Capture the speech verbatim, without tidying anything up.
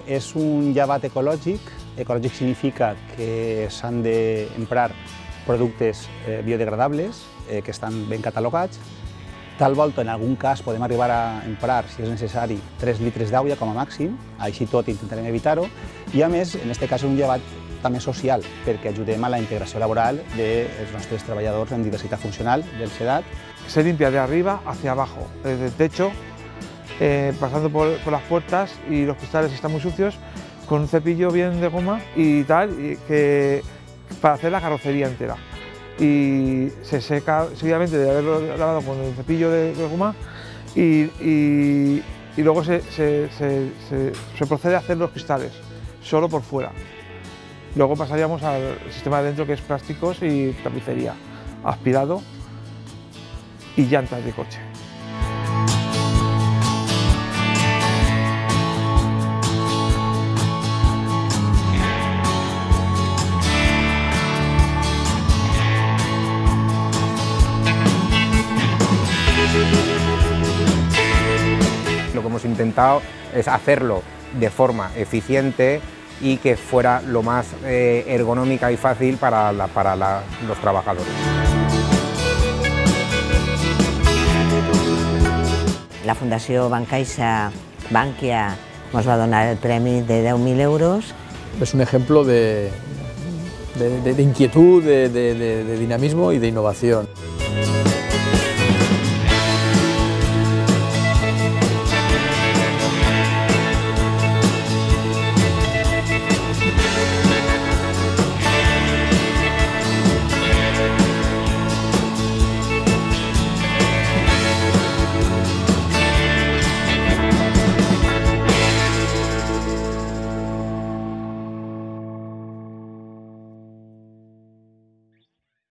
és un llevat ecològic. Ecològic significa que s'han d'emprar productes eh, biodegradables eh, que estan ben catalogats. Tal volta, en algun cas, podem arribar a emprar, si és necessari, tres litres d'aigua com a màxim, així tot intentarem evitar-ho, i a més, en aquest cas, és un llevat també social, perquè ajudem a la integració laboral dels nostres treballadors en diversitat funcional del SEDAT. Se limpia de arriba hacia abajo, desde el techo, eh, pasando por, por las puertas, y los cristales están muy sucios, con un cepillo bien de goma y tal, y que, para hacer la carrocería entera. Y se seca seguidamente de haberlo lavado con el cepillo de, de goma y, y, y luego se, se, se, se, se procede a hacer los cristales, solo por fuera. Luego pasaríamos al sistema de dentro, que es plásticos y tapicería, aspirado y llantas de coche. Lo que hemos intentado es hacerlo de forma eficiente y que fuera lo más eh, ergonómica y fácil para, la, para la, los trabajadores. La Fundació Bancaixa Bankia nos va a donar el premi de deu mil euros. Es un ejemplo de, de, de, de inquietud, de, de, de dinamismo y de innovación.